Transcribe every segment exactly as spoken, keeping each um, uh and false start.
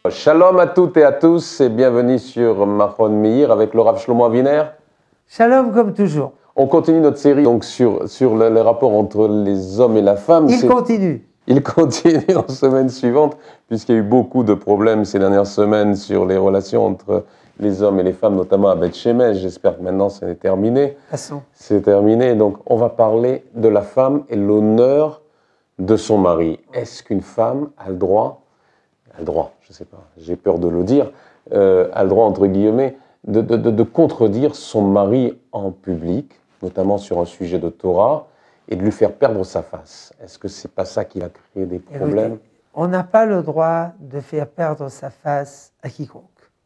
Shalom à toutes et à tous et bienvenue sur Mahon Meir avec le Rav Shlomo Aviner. Shalom comme toujours. On continue notre série donc sur, sur le, le rapport entre les hommes et la femme. Il continue. Il continue en semaine suivante puisqu'il y a eu beaucoup de problèmes ces dernières semaines sur les relations entre les hommes et les femmes, notamment à Beth Shemesh. J'espère que maintenant c'est terminé. Passons. C'est terminé. Donc on va parler de la femme et l'honneur de son mari. Est-ce qu'une femme a le droit a le droit, je ne sais pas, j'ai peur de le dire, euh, a le droit, entre guillemets, de, de, de, de contredire son mari en public, notamment sur un sujet de Torah, et de lui faire perdre sa face. Est-ce que ce n'est pas ça qui va créer des problèmes? Écoutez, on n'a pas le droit de faire perdre sa face à quiconque.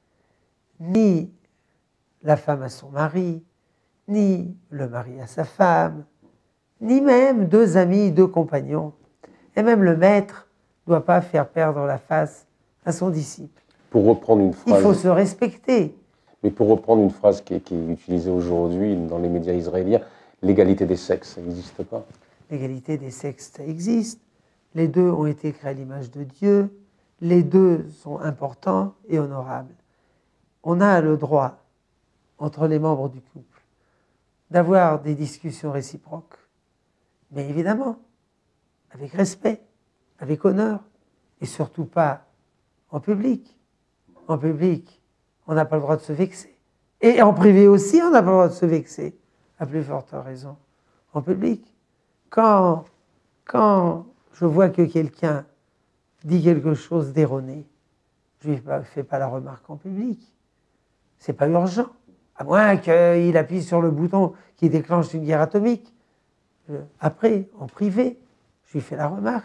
Ni la femme à son mari, ni le mari à sa femme, ni même deux amis, deux compagnons. Et même le maître ne doit pas faire perdre la face à son disciple. Pour reprendre une phrase, il faut se respecter. Mais pour reprendre une phrase qui est, qui est utilisée aujourd'hui dans les médias israéliens, l'égalité des sexes, ça n'existe pas? L'égalité des sexes, ça existe. Les deux ont été créés à l'image de Dieu. Les deux sont importants et honorables. On a le droit, entre les membres du couple, d'avoir des discussions réciproques. Mais évidemment, avec respect, avec honneur, et surtout pas en public. En public, on n'a pas le droit de se vexer. Et en privé aussi, on n'a pas le droit de se vexer, à plus forte raison, en public. Quand, quand je vois que quelqu'un dit quelque chose d'erroné, je ne lui fais pas la remarque en public. Ce n'est pas urgent, à moins qu'il appuie sur le bouton qui déclenche une guerre atomique. Après, en privé, je lui fais la remarque.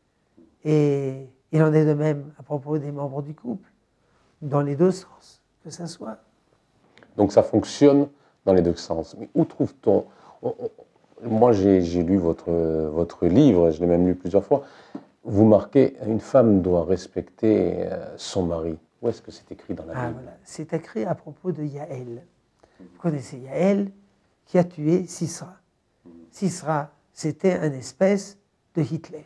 Et il en est de même à propos des membres du couple, dans les deux sens, que ça soit. Donc ça fonctionne dans les deux sens. Mais où trouve-t-on... Moi, j'ai lu votre, votre livre, je l'ai même lu plusieurs fois. Vous marquez, une femme doit respecter son mari. Où est-ce que c'est écrit dans la ah, Bible? Voilà. C'est écrit à propos de Yaël. Vous connaissez Yaël, qui a tué Sisra. Sisra, c'était une espèce de Hitler.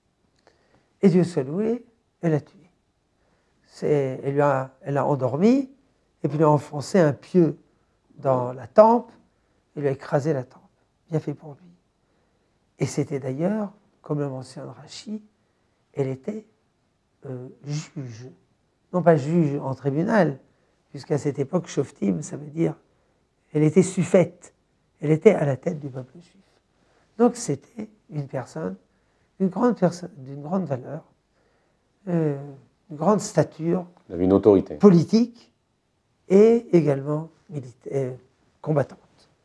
Et Dieu soit loué, elle l'a tué. Elle, lui a, elle a endormi, et puis lui a enfoncé un pieu dans la tempe, et lui a écrasé la tempe. Bien fait pour lui. Et c'était d'ailleurs, comme le mentionne Rachi, elle était euh, juge. Non pas juge en tribunal, puisqu'à cette époque, Shoftim, ça veut dire, elle était suffète. Elle était à la tête du peuple juif. Donc c'était une personne d'une grande, perso d'une grande valeur, euh, une grande stature, une autorité politique et également militaire, euh, combattante.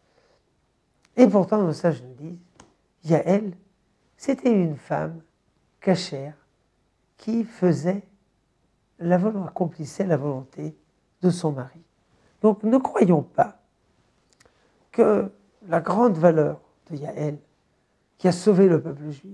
Et pourtant, nos sages nous disent, Yaël, c'était une femme cachère qui faisait, la volonté, accomplissait la volonté de son mari. Donc ne croyons pas que la grande valeur de Yaël, qui a sauvé le peuple juif,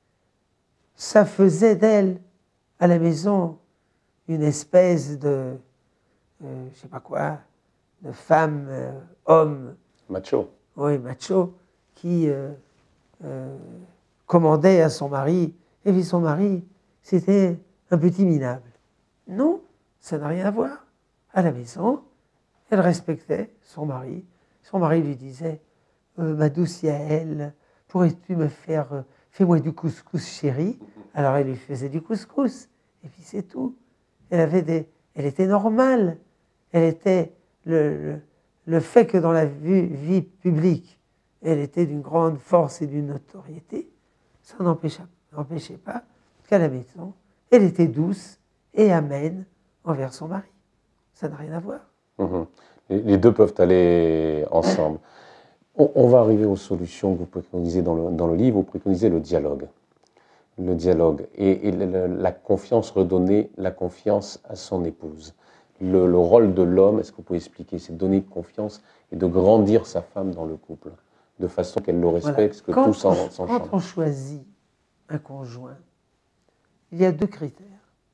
ça faisait d'elle, à la maison, une espèce de, euh, je ne sais pas quoi, de femme, euh, homme. Macho. Oui, macho, qui euh, euh, commandait à son mari, et puis son mari, c'était un petit minable. Non, ça n'a rien à voir. À la maison, elle respectait son mari. Son mari lui disait, euh, ma douce Yaël, pourrais-tu me faire... Euh, fais-moi du couscous, chérie. Alors elle lui faisait du couscous, et puis c'est tout. Elle, avait des, elle était normale. Elle était le, le, le fait que dans la vie, vie publique, elle était d'une grande force et d'une notoriété, ça n'empêchait pas qu'à la maison, elle était douce et amène envers son mari. Ça n'a rien à voir. Mmh. Les deux peuvent aller ensemble. On va arriver aux solutions que vous préconisez dans le, dans le livre. Vous préconisez le dialogue. Le dialogue et, et le, la confiance, redonner la confiance à son épouse. Le, le rôle de l'homme, est-ce que vous pouvez expliquer? C'est de donner confiance et de grandir sa femme dans le couple, de façon qu'elle le respecte, voilà. que tout s'enchante. Quand on choisit un conjoint, il y a deux critères,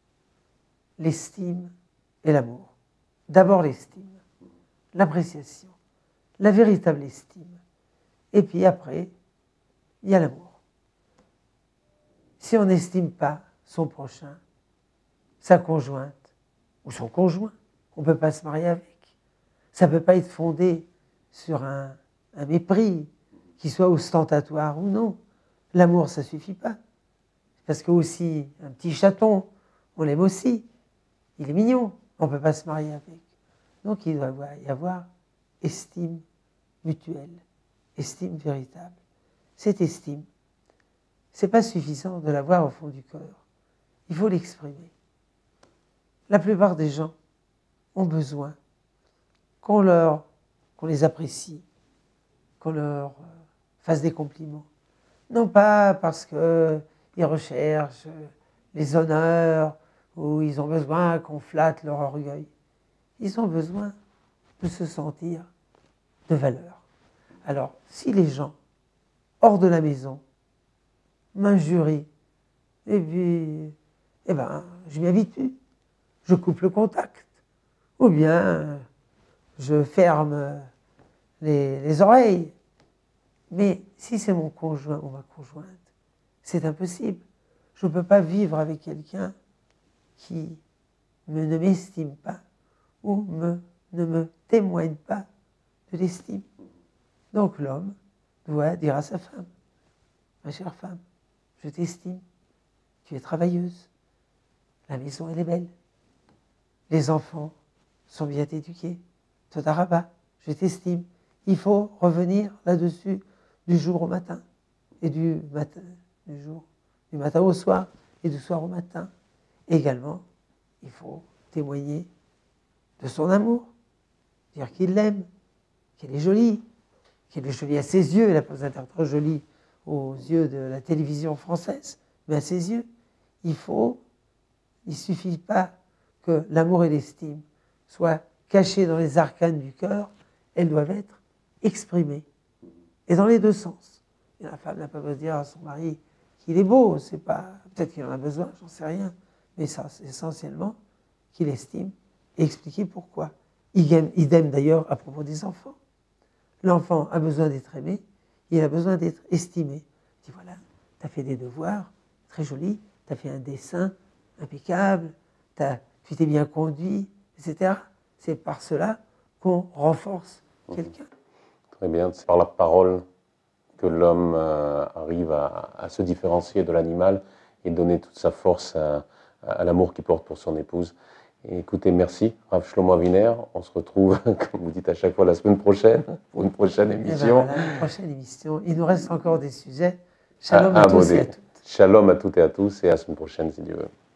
l'estime et l'amour. D'abord l'estime, l'appréciation, la véritable estime. Et puis après, il y a l'amour. Si on n'estime pas son prochain, sa conjointe, ou son conjoint. On ne peut pas se marier avec. Ça ne peut pas être fondé sur un, un mépris, qui soit ostentatoire ou non. L'amour, ça ne suffit pas. Parce que aussi, un petit chaton, on l'aime aussi. Il est mignon, on ne peut pas se marier avec. Donc il doit y avoir estime mutuelle, estime véritable. Cette estime, ce n'est pas suffisant de l'avoir au fond du cœur. Il faut l'exprimer. La plupart des gens ont besoin qu'on leur, qu'on les apprécie, qu'on leur fasse des compliments. Non pas parce qu'ils recherchent les honneurs ou ils ont besoin qu'on flatte leur orgueil. Ils ont besoin de se sentir de valeur. Alors, si les gens, hors de la maison, m'injurient, et puis, eh ben, je m'y habitue, je coupe le contact, ou bien je ferme les, les oreilles. Mais si c'est mon conjoint ou ma conjointe, c'est impossible. Je ne peux pas vivre avec quelqu'un qui me, ne m'estime pas ou me, ne me témoigne pas de l'estime. Donc l'homme doit dire à sa femme, ma chère femme, je t'estime, tu es travailleuse, la maison elle est belle, les enfants sont bien éduqués, Todaraba, je t'estime. Il faut revenir là-dessus du jour au matin, et du matin, du jour, du matin au soir, et du soir au matin. Également, il faut témoigner de son amour, dire qu'il l'aime, qu'elle est jolie, qu'elle est jolie à ses yeux, elle n'a pas besoin d'être trop jolie aux yeux de la télévision française, mais à ses yeux, il faut, il ne suffit pas que l'amour et l'estime soient cachés dans les arcanes du cœur, elles doivent être exprimées, et dans les deux sens. Et la femme n'a pas besoin de dire à son mari qu'il est beau, c'est pas, peut-être qu'il en a besoin, j'en sais rien, mais ça, c'est essentiellement qu'il estime et expliquer pourquoi. Idem d'ailleurs à propos des enfants. L'enfant a besoin d'être aimé, il a besoin d'être estimé. Il dit voilà, tu as fait des devoirs, très joli, tu as fait un dessin impeccable, as, tu t'es bien conduit, et cetera. C'est par cela qu'on renforce mmh. quelqu'un. Très bien, c'est par la parole que l'homme euh, arrive à, à se différencier de l'animal et donner toute sa force à, à l'amour qu'il porte pour son épouse. Et écoutez, merci, Rav Shlomo Aviner. On se retrouve, comme vous dites à chaque fois, la semaine prochaine pour une prochaine émission. Eh ben voilà, une prochaine émission. Il nous reste encore des sujets. Shalom à, à tous et à toutes. Shalom à toutes et à tous et à la semaine prochaine, si Dieu veut.